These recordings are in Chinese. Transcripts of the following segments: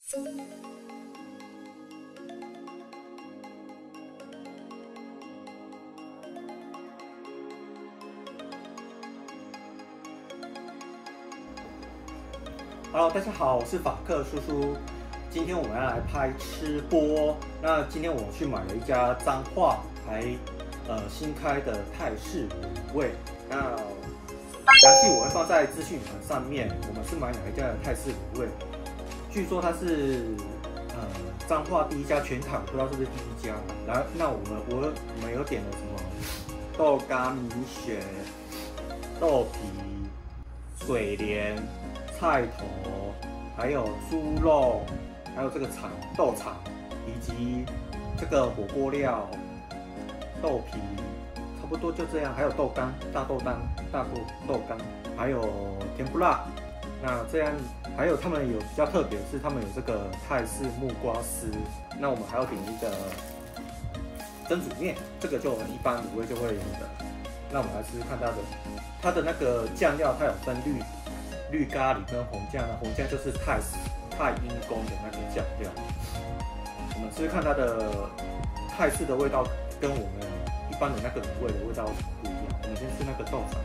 Hello， 大家好，我是法克叔叔。今天我们要来拍吃播。那今天我去买了一家彰化新开的泰式卤味。那详细我会放在资讯栏上面。我们是买哪一家的泰式卤味？据说它是彰化第一家，全台不知道是不是第一家。然后那我们有点了什么豆干、米血、豆皮、水莲、菜头，还有猪肉，还有这个豆肠，以及这个火锅料、豆皮，差不多就这样。还有豆干、大豆干，还有甜不辣。那这样还有他们有比较特别的是，他们有这个泰式木瓜丝。那我们还要点一个蒸煮面，这个就一般卤味就会有的。那我们来试试看它的那个酱料，它有分绿咖喱跟红酱，那红酱就是泰英宫的那个酱料。我们试试看它的泰式的味道，跟我们一般的那个卤味的味道不一样。我们先吃那个豆肠，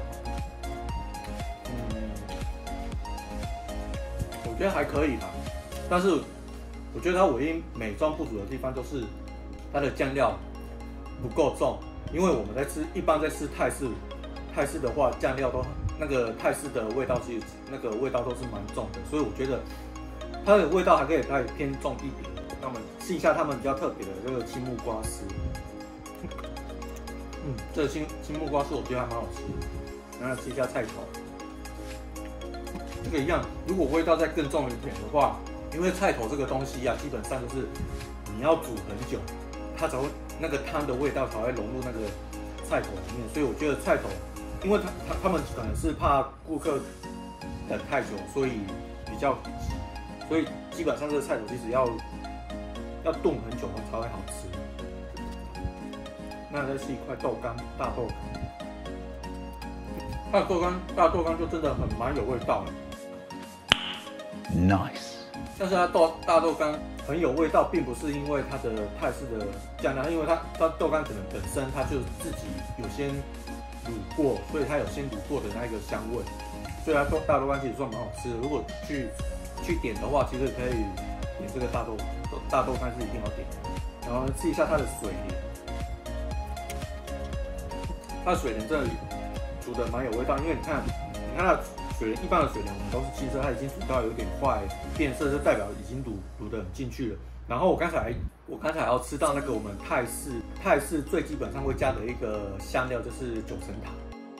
我觉得还可以啦，但是我觉得它唯一美中不足的地方就是它的酱料不够重，因为我们一般在吃泰式的话，酱料都那个泰式的味道，其实那个味道都是蛮重的，所以我觉得它的味道还可以再偏重一点。那我们试一下他们比较特别的这个青木瓜丝，这个青木瓜丝我觉得还蛮好吃的。然后吃一下菜头，这个一样，如果味道再更重一点的话，因为菜头这个东西啊，基本上就是你要煮很久，它才会那个汤的味道才会融入那个菜头里面，所以我觉得菜头。因为他们可能是怕顾客等太久，所以基本上这个菜头其实要炖很久才会好吃。那再是一块大豆干，它的大豆干就真的蛮有味道的。 Nice。 但是它大豆干很有味道，并不是因为它的泰式的酱料，因为它豆干可能本身它就自己有先卤过，所以它有先卤过的那个香味，所以它大豆干其实算蛮好吃的。如果去点的话，其实可以点这个大豆干是一定要点的。然后吃一下它的水莲，它的水莲这里煮的蛮有味道，因为你看它的水莲，一般的水莲我们都是青色，它已经煮到有点快变色，就代表已经卤得很进去了。然后我刚才还要吃到那个我们泰式最基本上会加的一个香料，就是九层塔，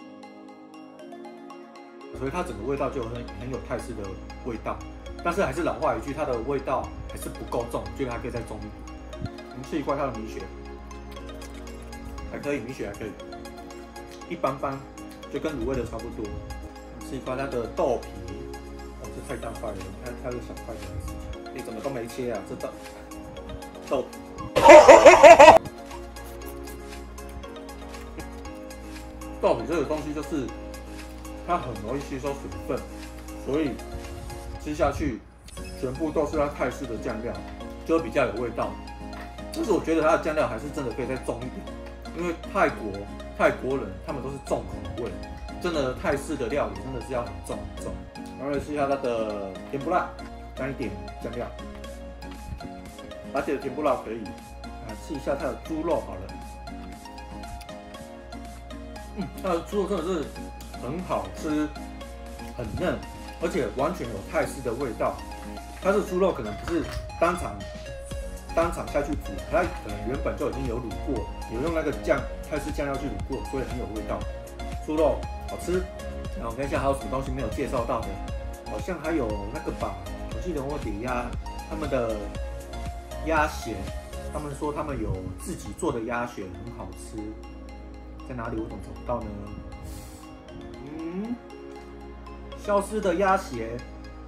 所以它整个味道就很有泰式的味道。但是还是老话一句，它的味道还是不够重，我觉得还可以再重一点。我们吃一块它的米血，还可以，米血还可以，一般般，就跟卤味的差不多。吃一块它的豆皮，这太大块了，你看它有小块的，你怎么都没切啊？这豆皮。豆皮这个东西就是它很容易吸收水分，所以吃下去全部都是它泰式的酱料，就会比较有味道。但是我觉得它的酱料还是真的可以再重一点，因为泰国人他们都是重口味，真的泰式的料理真的是要很重很重。然后试一下它的甜不辣，加一点酱料，而且甜不辣可以。试一下它的猪肉好了，它的猪肉真的是很好吃，很嫩，而且完全有泰式的味道。它的猪肉可能不是当场下去煮，它可能原本就已经有卤过，有用那个泰式酱料去卤过，所以很有味道。猪肉好吃。然后我看一下还有什么东西没有介绍到的，好像还有那个吧，我记得我点他们的鸭血。他们说他们有自己做的鸭血很好吃，在哪里我怎么找不到呢？消失的鸭血，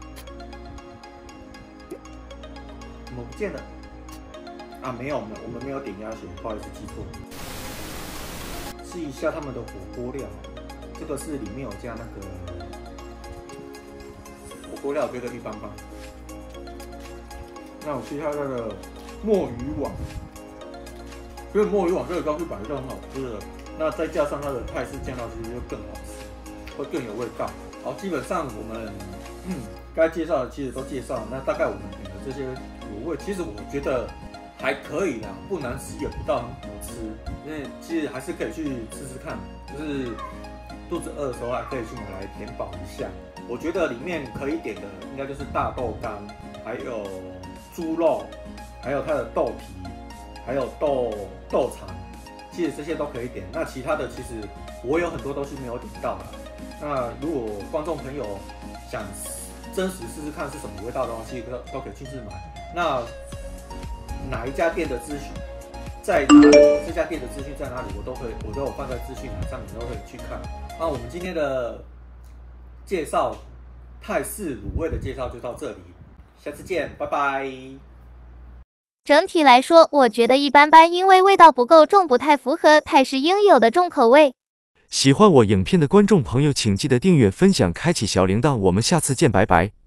怎么不见了？啊，没有，我们没有点鸭血，不好意思记错。试一下他们的火锅料，这个是里面有加那个火锅料，我觉得一般般。 那我吃一下它的墨鱼网，因为墨鱼网这个东西本来就很好吃的，那再加上它的泰式酱料，其实就更好吃，会更有味道。好，基本上我们该介绍的其实都介绍了，那大概我们点的这些卤味，其实我觉得还可以啦，不难吃也不到很好吃，因为其实还是可以去试试看，就是肚子饿的时候还可以去买来填饱一下。我觉得里面可以点的应该就是大豆干，还有猪肉，还有它的豆皮，还有豆肠，其实这些都可以点。那其他的其实我有很多都是没有点到的。那如果观众朋友想真实试试看是什么味道的话，其实都可以亲自买。那哪一家店的资讯在哪里？这家店的资讯在哪里？我都有放在资讯栏上面，都可以去看。那我们今天的介绍泰式卤味的介绍就到这里，下次见，拜拜。 整体来说，我觉得一般般，因为味道不够重，不太符合泰式应有的重口味。 喜欢我影片的观众朋友，请记得订阅、分享、开启小铃铛，我们下次见，拜拜。